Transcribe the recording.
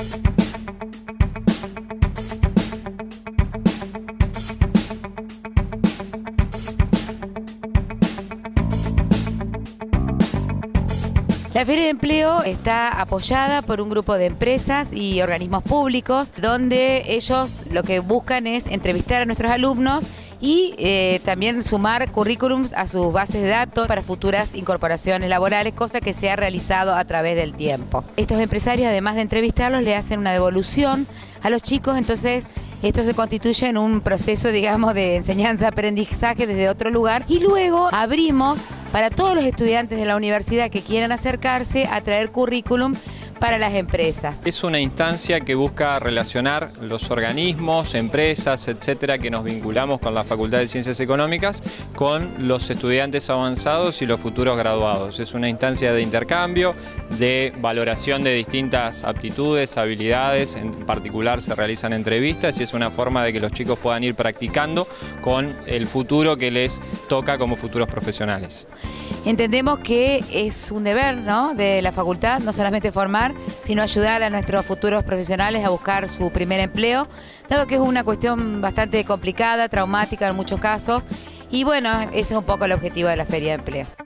La Feria de Empleo está apoyada por un grupo de empresas y organismos públicos donde ellos lo que buscan es entrevistar a nuestros alumnos y también sumar currículums a sus bases de datos para futuras incorporaciones laborales, cosa que se ha realizado a través del tiempo. Estos empresarios, además de entrevistarlos, le hacen una devolución a los chicos, entonces esto se constituye en un proceso, digamos, de enseñanza-aprendizaje desde otro lugar, y luego abrimos para todos los estudiantes de la universidad que quieran acercarse a traer currículum para las empresas. Es una instancia que busca relacionar los organismos, empresas, etcétera, que nos vinculamos con la Facultad de Ciencias Económicas con los estudiantes avanzados y los futuros graduados. Es una instancia de intercambio, de valoración de distintas aptitudes, habilidades, en particular se realizan entrevistas y es una forma de que los chicos puedan ir practicando con el futuro que les toca como futuros profesionales. Entendemos que es un deber, ¿no?, de la facultad, no solamente formar, sino ayudar a nuestros futuros profesionales a buscar su primer empleo, dado que es una cuestión bastante complicada, traumática en muchos casos, y bueno, ese es un poco el objetivo de la Feria de Empleo.